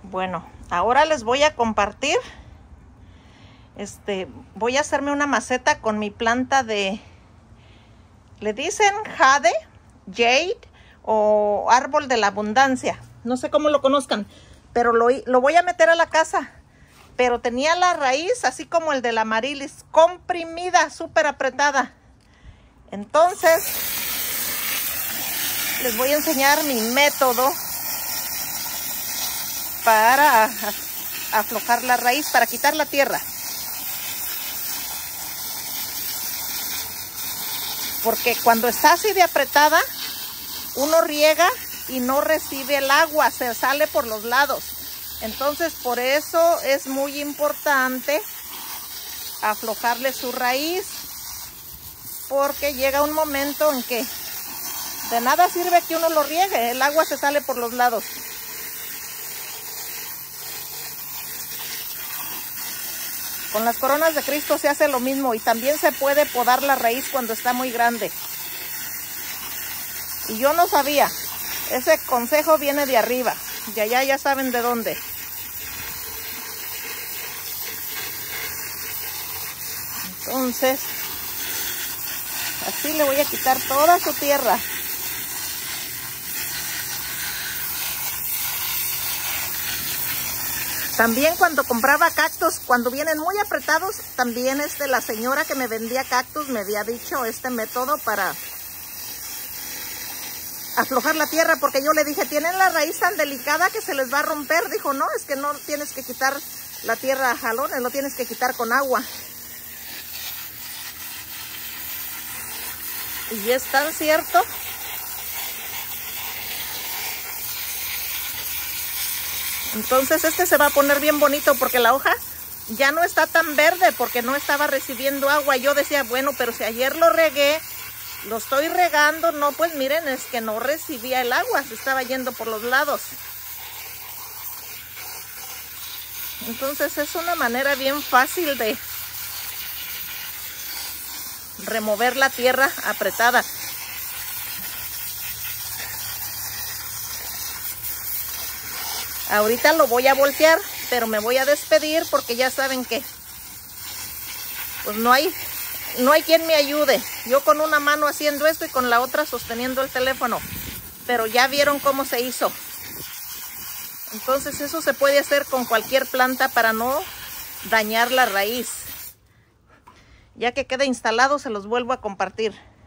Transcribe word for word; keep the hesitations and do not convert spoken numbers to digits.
Bueno, ahora les voy a compartir. Este, voy a hacerme una maceta con mi planta de, le dicen jade, jade o árbol de la abundancia. No sé cómo lo conozcan, pero lo, lo voy a meter a la casa. Pero tenía la raíz, así como el de la amarilis, comprimida, súper apretada. Entonces, les voy a enseñar mi método para aflojar la raíz, para quitar la tierra. Porque cuando está así de apretada, uno riega y no recibe el agua, se sale por los lados. Entonces, por eso es muy importante aflojarle su raíz, porque llega un momento en que de nada sirve que uno lo riegue, el agua se sale por los lados. Con las coronas de Cristo se hace lo mismo y también se puede podar la raíz cuando está muy grande. Y yo no sabía, ese consejo viene de arriba, de allá ya saben de dónde. Entonces, así le voy a quitar toda su tierra. También cuando compraba cactus, cuando vienen muy apretados, también este, la señora que me vendía cactus me había dicho este método para aflojar la tierra, porque yo le dije, tienen la raíz tan delicada que se les va a romper. Dijo, no, es que no tienes que quitar la tierra a jalones, lo tienes que quitar con agua. Y es tan cierto. Entonces este se va a poner bien bonito porque la hoja ya no está tan verde porque no estaba recibiendo agua. Yo decía, bueno, pero si ayer lo regué, lo estoy regando, no, pues miren, es que no recibía el agua, se estaba yendo por los lados. Entonces es una manera bien fácil de remover la tierra apretada. Ahorita lo voy a voltear, pero me voy a despedir porque ya saben que pues no hay, no hay quien me ayude. Yo con una mano haciendo esto y con la otra sosteniendo el teléfono. Pero ya vieron cómo se hizo. Entonces eso se puede hacer con cualquier planta para no dañar la raíz. Ya que quede instalado se los vuelvo a compartir.